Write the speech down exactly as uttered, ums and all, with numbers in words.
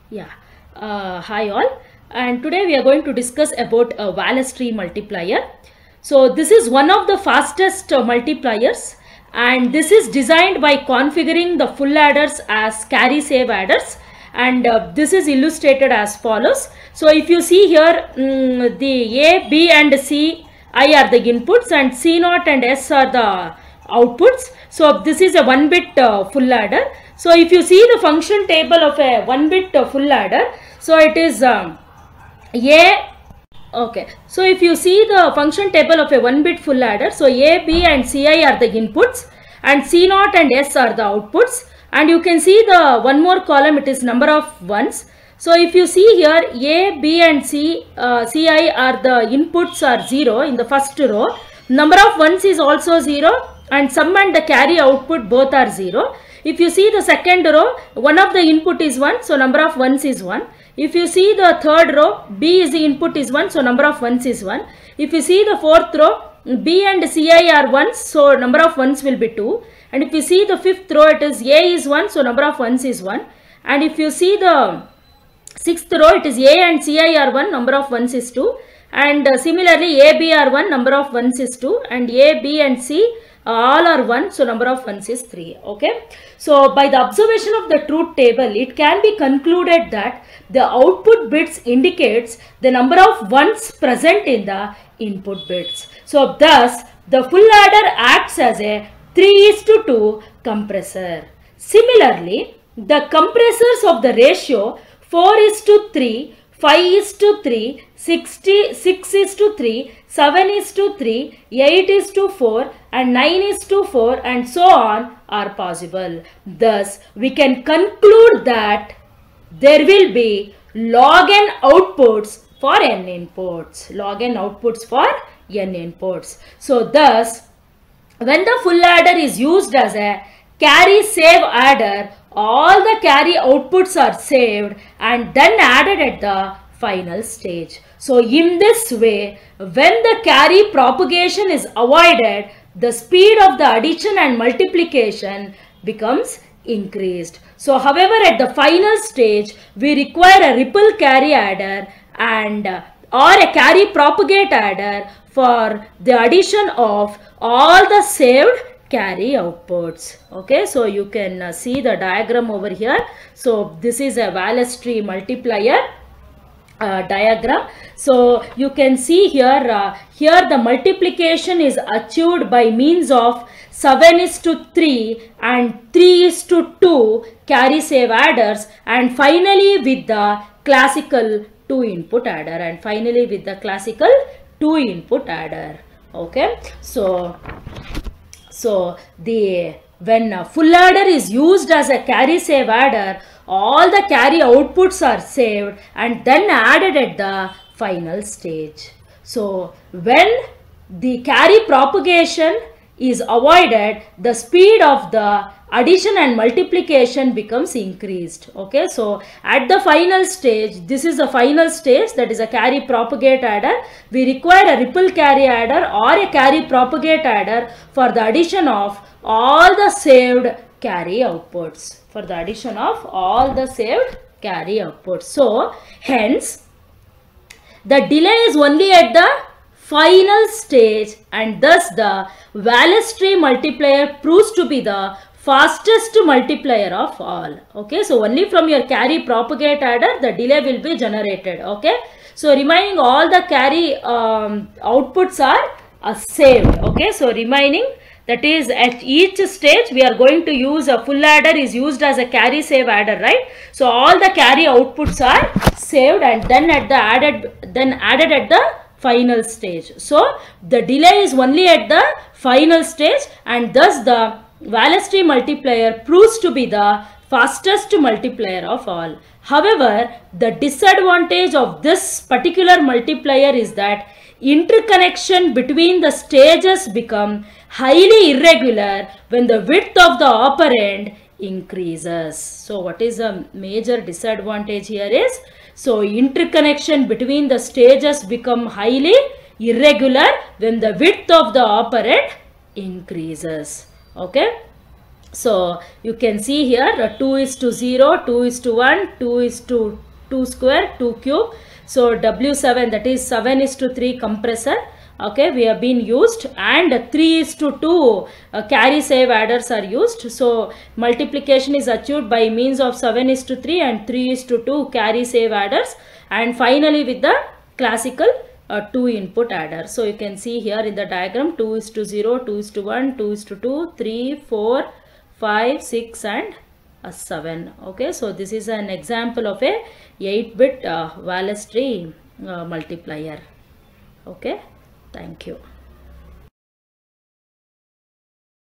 Yeah, uh, hi all, and today we are going to discuss about a Wallace tree multiplier. So this is one of the fastest uh, multipliers, and this is designed by configuring the full adders as carry save adders, and uh, this is illustrated as follows. So if you see here, um, the A, B and C, I are the inputs and C naught and S are the outputs. So this is a one bit uh, full adder. So if you see the function table of a one bit uh, full adder, so it is um, A, okay. So if you see the function table of a one bit full adder, so A, B and C I are the inputs and C naught and S are the outputs, and you can see the one more column, it is number of ones. So if you see here, A, B and C, uh, C I are the inputs are zero in the first row, number of ones is also zero, and sum and the carry output both are zero. If you see the second row, one of the input is one, so number of ones is one. If you see the third row, B is the input is one, so number of ones is one. If you see the fourth row, B and C I are ones, so number of ones will be two. And if you see the fifth row, it is A is one, so number of ones is one. And if you see the sixth row, it is A and C I are one, number of ones is two. And uh, similarly, A, B are one, number of ones is two. And A, B and C all are one, so number of ones is three. Okay. So by the observation of the truth table, it can be concluded that the output bits indicates the number of ones present in the input bits. So thus the full adder acts as a three is to two compressor. Similarly, the compressors of the ratio four is to three, five is to three, sixty, six is to three, seven is to three, eight is to four and nine is to four and so on are possible. Thus, we can conclude that there will be log n outputs for n inputs. Log n outputs for n inputs. So, thus, when the full adder is used as a carry save adder, all the carry outputs are saved and then added at the final stage. So in this way, when the carry propagation is avoided, the speed of the addition and multiplication becomes increased. So however, at the final stage, we require a ripple carry adder and uh, or a carry propagate adder for the addition of all the saved carry outputs. Okay, so you can uh, see the diagram over here. So this is a Wallace tree multiplier uh, diagram. So you can see here, uh, here the multiplication is achieved by means of seven is to three and three is to two carry save adders, and finally with the classical two input adder and finally with the classical two input adder. Okay, so So the when a full adder is used as a carry save adder, all the carry outputs are saved and then added at the final stage. So when the carry propagation is avoided, the speed of the addition and multiplication becomes increased. Okay, so at the final stage, this is the final stage, that is a carry propagate adder. We require a ripple carry adder or a carry propagate adder for the addition of all the saved carry outputs. For the addition of all the saved carry outputs. So hence the delay is only at the final stage, and thus the Wallace tree multiplier proves to be the fastest multiplier of all. Okay, so only from your carry propagate adder the delay will be generated. Okay, so remaining all the carry um, outputs are uh, saved. Okay, so remaining, that is at each stage we are going to use a full adder is used as a carry save adder, right? So all the carry outputs are saved and then at the added then added at the final stage. So the delay is only at the final stage, and thus the Wallace tree multiplier proves to be the fastest multiplier of all. However, the disadvantage of this particular multiplier is that interconnection between the stages become highly irregular when the width of the operand increases. So what is a major disadvantage here is, so interconnection between the stages become highly irregular when the width of the operand increases. Okay. So you can see here uh, two is to zero, two is to one, two is to two square, two cube. So W seven, that is seven is to three compressor, okay, we have been used, and three is to two uh, carry save adders are used. So multiplication is achieved by means of seven is to three and three is to two carry save adders, and finally with the classical uh, two input adder. So you can see here in the diagram two is to zero, two is to one, two is to two, three, four, five, six and uh, seven. Okay, so this is an example of a eight bit uh, Wallace tree uh, multiplier. Okay, thank you.